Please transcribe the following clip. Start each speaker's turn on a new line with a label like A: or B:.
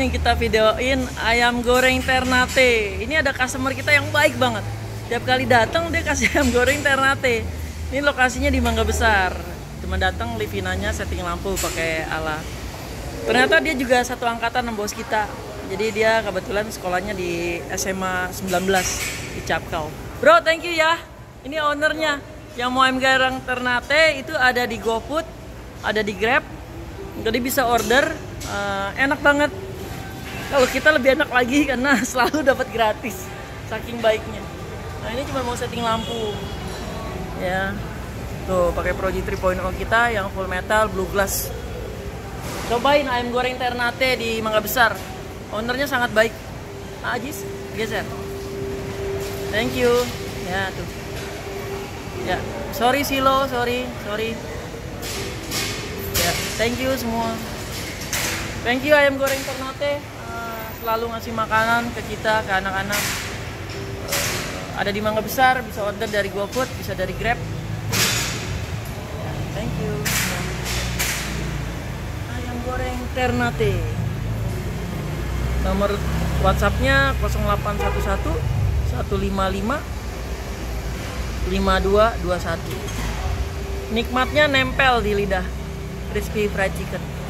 A: yang kita videoin ayam goreng Ternate. Ini ada customer kita yang baik banget. Tiap kali datang dia kasih ayam goreng Ternate. Ini lokasinya di Mangga Besar. Cuma datang Livinanya setting lampu pakai alat. Ternyata dia juga satu angkatan sama bos kita. Jadi dia kebetulan sekolahnya di SMA 19 di Capkau. Bro, thank you ya. Ini ownernya. Yang mau ayam goreng Ternate itu ada di GoFood, ada di Grab. Jadi bisa order. Enak banget. Kalau kita lebih enak lagi karena selalu dapat gratis, saking baiknya. Nah ini cuma mau setting lampu, ya. Tuh pakai Proji 3.0 kita yang full metal blue glass. Cobain ayam goreng Ternate di Mangga Besar. Ownernya sangat baik. Ajis, geser. Thank you. Ya tuh. Ya, sorry Silo, sorry. Ya, thank you semua. Thank you ayam goreng Ternate, selalu ngasih makanan ke kita, ke anak-anak. Ada di Mangga Besar, bisa order dari GoFood, bisa dari Grab. Thank you. Ayam goreng Ternate. Nomor WhatsApp-nya 0811 155 5221. Nikmatnya nempel di lidah. Crispy fried chicken.